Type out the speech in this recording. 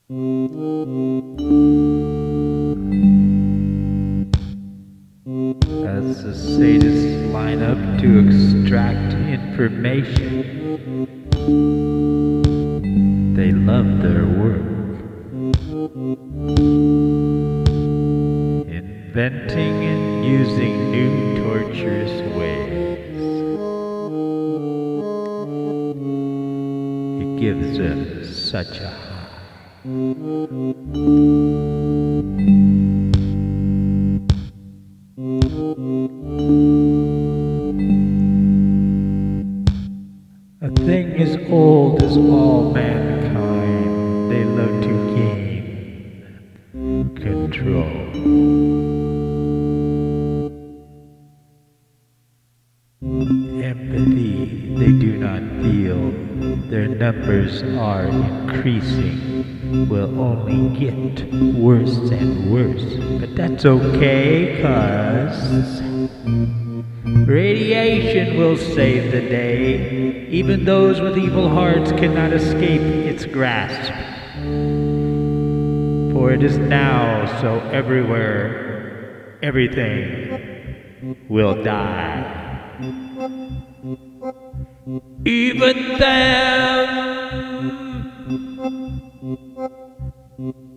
As the sadists line up to extract information, they love their work, inventing and using new torturous ways. It gives them such a high. A thing as old as all mankind, they love to gain control. Empathy they do not feel, their numbers are increasing, will only get worse and worse. But that's okay, 'cause radiation will save the day. Even those with evil hearts cannot escape its grasp. For it is now, so everywhere, everything will die. Even them.